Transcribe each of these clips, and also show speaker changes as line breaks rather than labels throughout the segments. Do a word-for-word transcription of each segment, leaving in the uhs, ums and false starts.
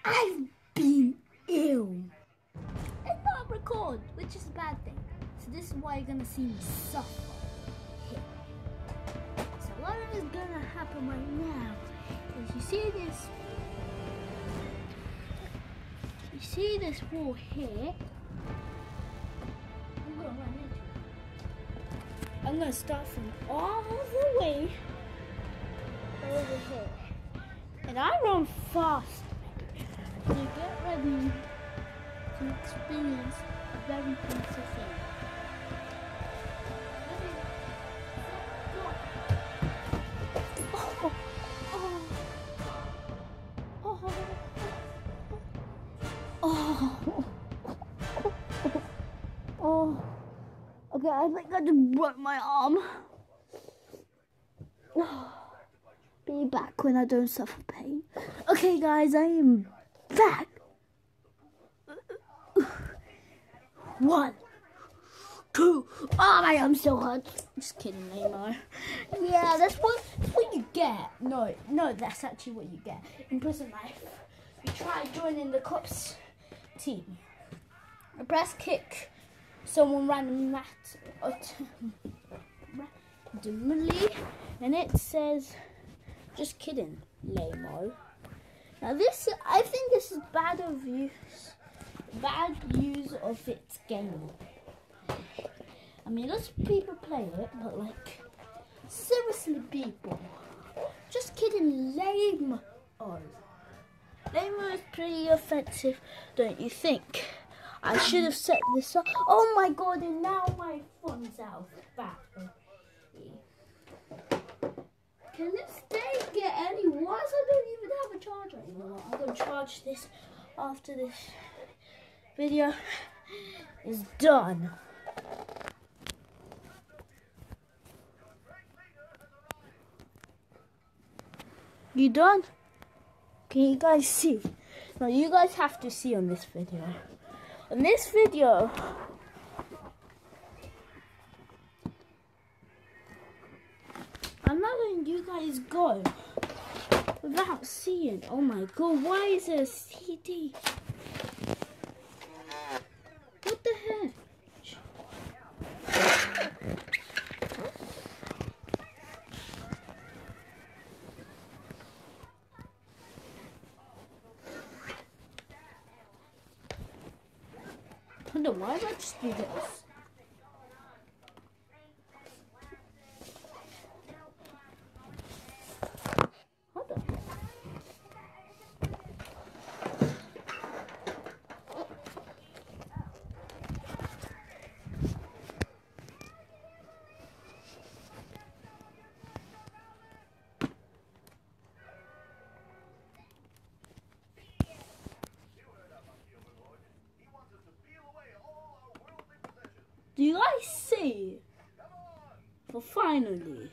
I've been ill and not record, which is a bad thing. So this is why you're gonna see me suffer here. So what is gonna happen right now is you see this, you see this wall here. I'm gonna run into it. I'm gonna start from all the way over here, and I run fast. So get ready to experience a very beautiful thing. Oh, oh, oh, oh, oh. Okay, I think I just broke my arm. Be back when I don't suffer pain. Okay, guys, I am back. One, two. Oh, my arm's so hot. Just kidding, Neymar. Yeah, that's what, that's what you get. No, no, that's actually what you get in prison life. You try joining the cops team. A press kick someone random rat randomly, and it says, "Just kidding, lame-o." Now this, I think this is bad of use, bad use of its game. I mean, lots of people play it, but like, seriously, people, just kidding, lame-o. Lame-o is pretty offensive, don't you think? I should have set this up. Oh my god, and now my phone's out of battery. Can this day get any worse? I don't even have a charger anymore. I'm going to charge this after this video is done. You done? Can you guys see? Now you guys have to see on this video. In this video, I'm not letting you guys go without seeing. Oh my god, why is there a C D? What the heck? Hold on, why did I just do this? Hold on. Do you guys see? Well, finally.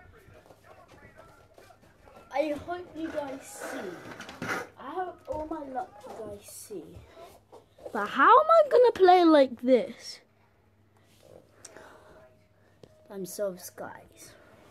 I hope you guys see. I hope all my luck you guys see. But how am I gonna play like this? I'm so guys.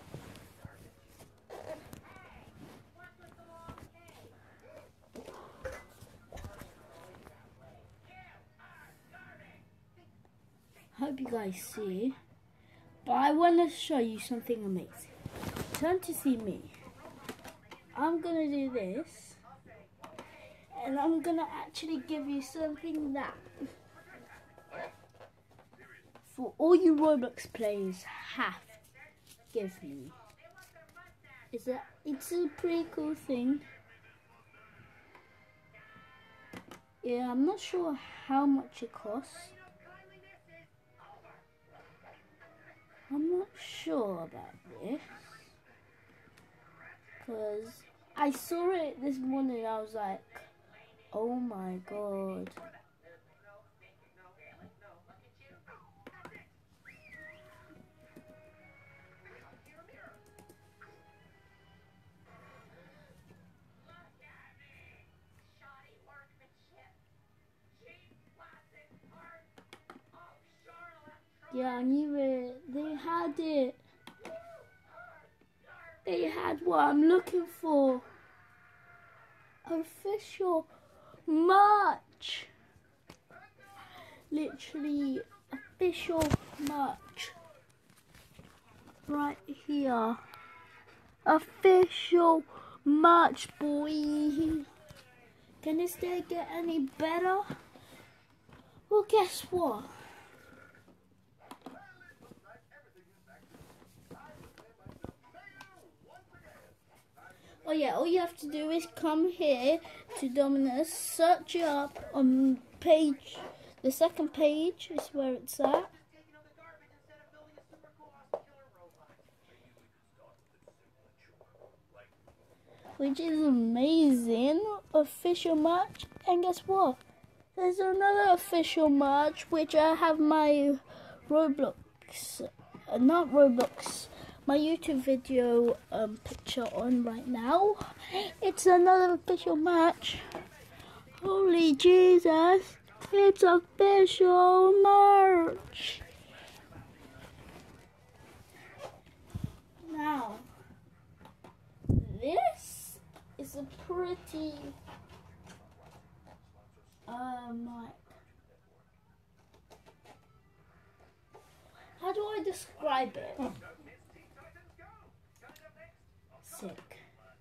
Hope you guys see, but I want to show you something amazing. Turn to see me. I'm gonna do this, and I'm gonna actually give you something that for all you Roblox players have to give me. Is that it's a pretty cool thing. Yeah, I'm not sure how much it costs. I'm not sure about this, because I saw it this morning and I was like, oh my god. Yeah, I knew it. They had it. They had what I'm looking for. Official merch. Literally official merch. Right here. Official merch, boy. Can this day get any better? Well, guess what? Oh yeah, all you have to do is come here to Dominus, search it up on page, the second page is where it's at. Which is amazing, official merch, and guess what? There's another official merch which I have my Roblox, uh, not Roblox, my YouTube video um, picture on right now. It's another official merch. Holy Jesus, it's official merch. Now, this is a pretty um like, how do I describe it? Sick.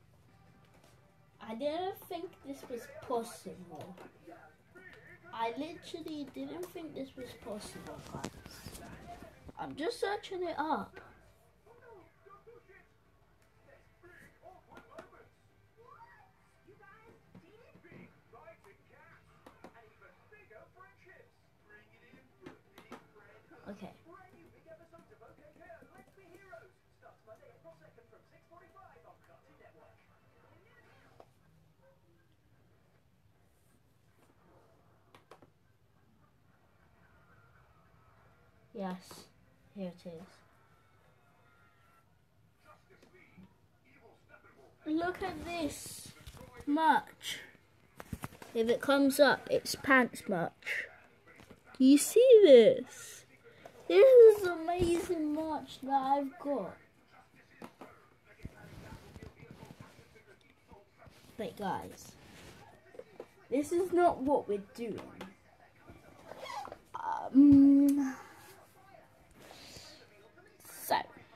I didn't think this was possible. I literally didn't think this was possible, guys. I'm just searching it up. Okay. Yes, here it is. Look at this merch. If it comes up, it's pants merch. Do you see this? This is amazing merch that I've got. But guys, this is not what we're doing. Um, so,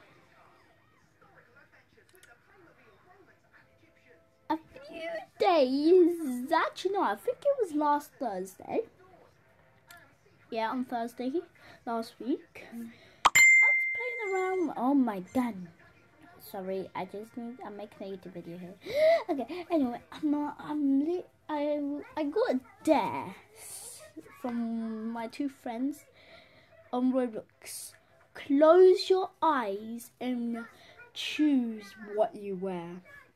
a few days, actually no, I think it was last Thursday. Yeah, on Thursday last week. I was playing around. Oh my god. Sorry, I just need. I'm making a YouTube video here. Okay. Anyway, I'm. Uh, I'm. Li I. I got a dare from my two friends on Roblox. Close your eyes and choose what you wear.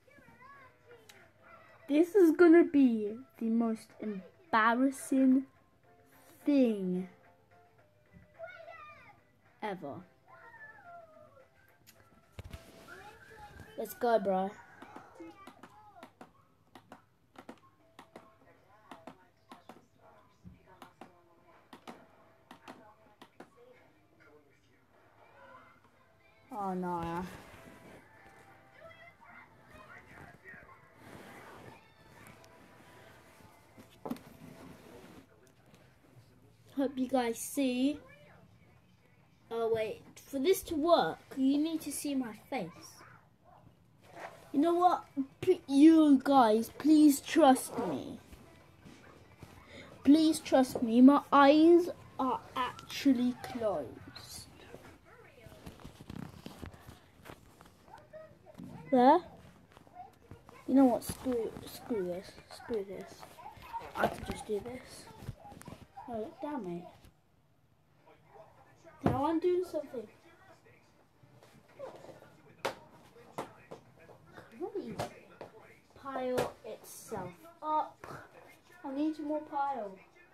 This is gonna be the most embarrassing thing ever. Let's go, bro. Oh no. Hope you guys see. Oh wait, for this to work, you need to see my face. You know what? P you guys, please trust me. Please trust me. My eyes are actually closed. There. You know what? Screw, screw this. Screw this. I can just do this. Oh, look down, mate. Now I'm doing something. Crazy. Pile itself up. I need more pile.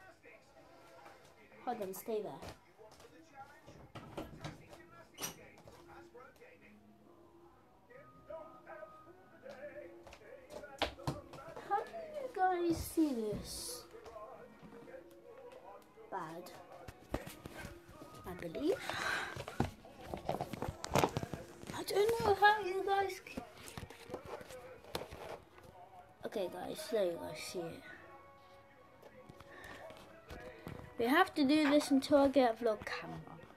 Hold on, stay there. How do you guys see this? Bad, I believe. I don't know how you guys can... Okay guys, there you guys see it. We have to do this until I get a vlog camera.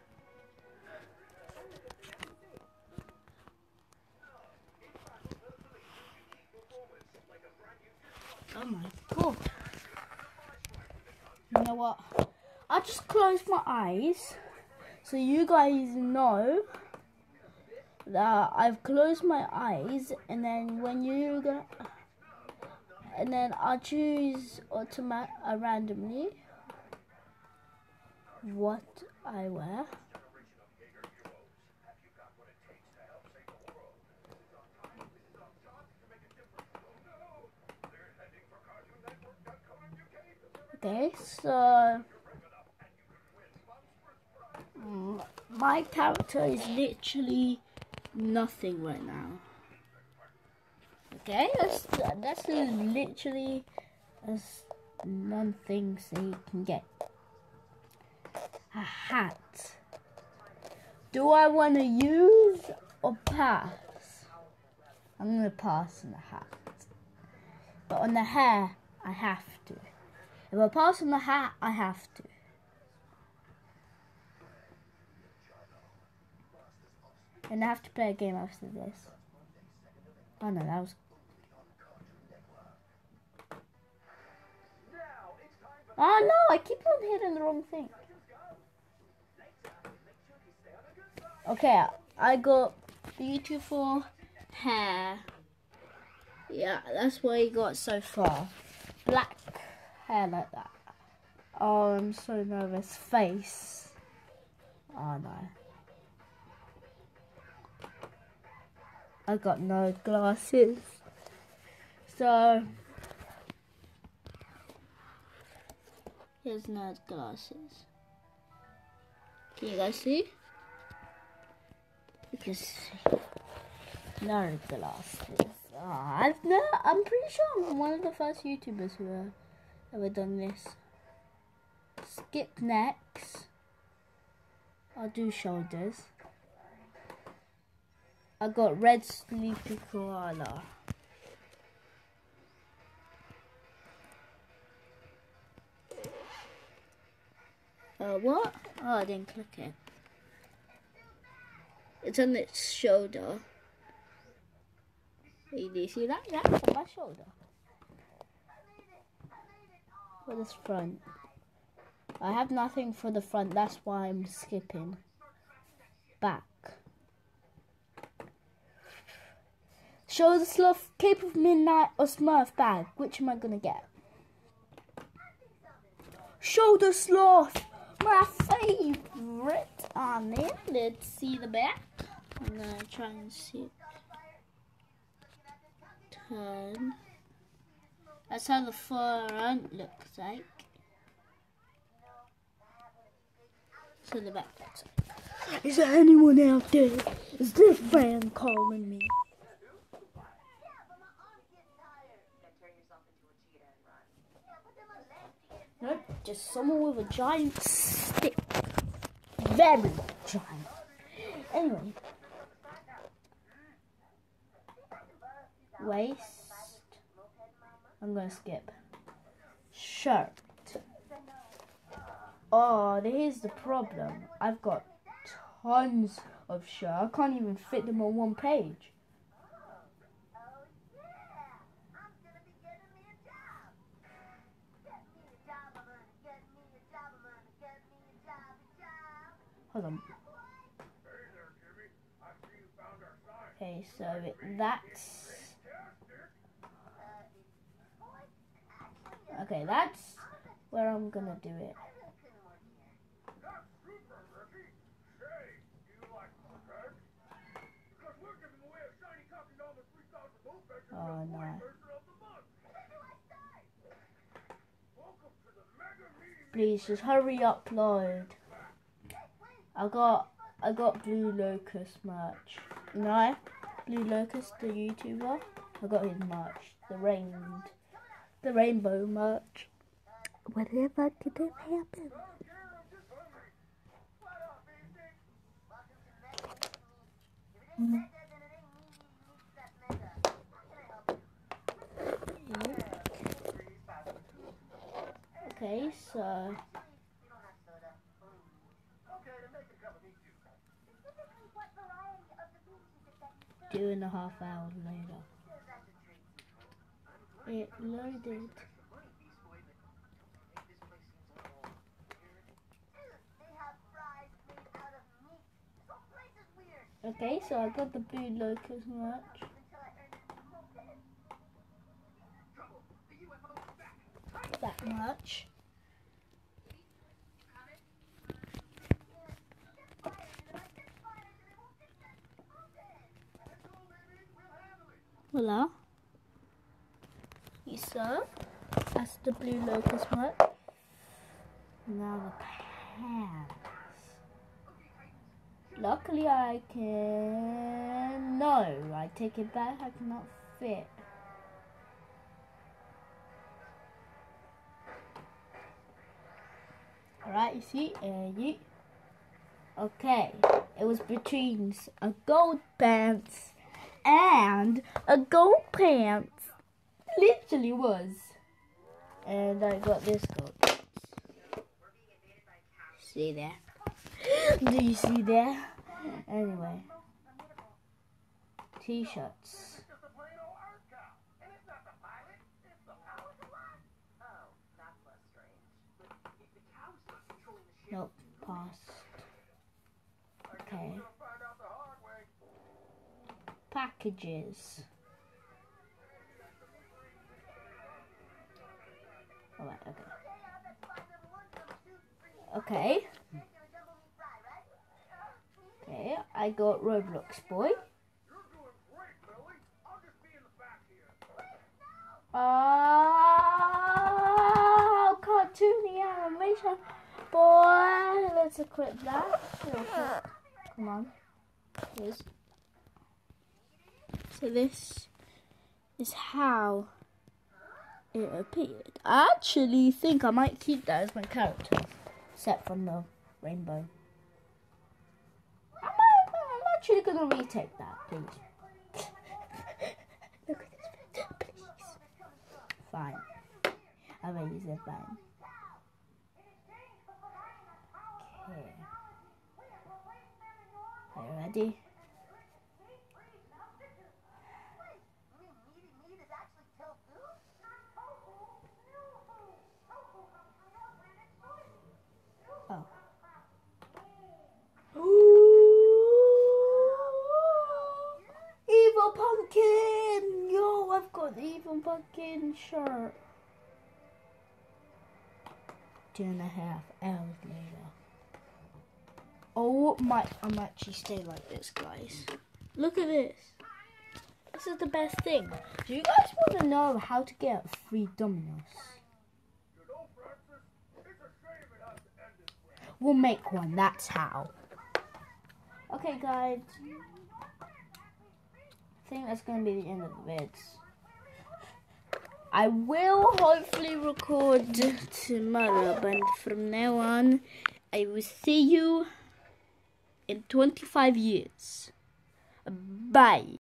Oh my god. You know what? I just close my eyes so you guys know that I've closed my eyes, and then when you go, and then I choose automatic uh, randomly what I wear. Okay, so mm, my character is literally nothing right now. Okay, that's that's literally as none things that you can get. A hat. Do I want to use or pass? I'm gonna pass on the hat, but on the hair I have to. If I pass on the hat, I have to. And I have to play a game after this. Oh no, that was... Oh no, I keep on hitting the wrong thing. Okay, I got beautiful hair. Yeah, that's what I got so far. Black hair like that. Oh, I'm so nervous. Face. Oh no. I got no glasses. So, here's no glasses. Can you guys see? You can see. No glasses. Oh, I've no, I'm pretty sure I'm one of the first YouTubers who have ever done this. Skip next. I'll do shoulders. I got red sleepy koala. Uh, what? Oh, I didn't click it. It's on its shoulder. Hey, do you see that? That's on my shoulder. For this front. I have nothing for the front, that's why I'm skipping. Back. Show the Sloth, Cape of Midnight or Smurf bag. Which am I gonna get? Shoulder Sloth! My favourite on it. Let's see the back. I'm gonna try and see it. Turn. That's how the front looks like. So the back looks like. Is there anyone out there? Is this fan calling me? Nope, just someone with a giant stick. Very giant. Anyway. Waist. I'm gonna skip. Shirt. Oh, here's the problem. I've got tons of shirts. I can't even fit them on one page. Hold on. Okay, so that's... Okay, that's where I'm gonna do it. Oh no. Please just hurry upload. I got I got Blue Locust merch. You know, Blue Locust, the YouTuber. I got his merch. The rain the rainbow merch. Whatever could have happened. Mm. Okay, so Two and a half hours later. It loaded. Okay, so I got the Blue Locust merch. That much. Voila. You saw? That's the Blue Locust merch. Now the pants. Luckily I can... No, I take it back. I cannot fit. Alright, you see? Uh, you... Okay. It was between a gold pants and a gold pants. Literally was. And I got this gold pants. See there? Do you see there? Anyway. T-shirts. Nope, passed. Okay. Packages. Alright, okay. Okay. Okay, I got Roblox Boy. Oh, cartoony animation. Boy, let's equip that. Come on. Here's. So this is how it appeared. I actually think I might keep that as my character, set from the rainbow. I'm, I'm actually gonna retake that, please. Look at this picture, please. Fine. I will use it fine. Okay. Are you ready? Oh. Ooh. Evil Pumpkin! Yo, I've got the Evil Pumpkin shirt. Two and a half hours later. Oh my, I'm actually staying like this, guys. Look at this. This is the best thing. Do you guys want to know how to get free Dominoes? We'll make one, that's how. Okay, guys. I think that's going to be the end of the vids. I will hopefully record tomorrow, but from now on, I will see you in twenty-five years. Bye.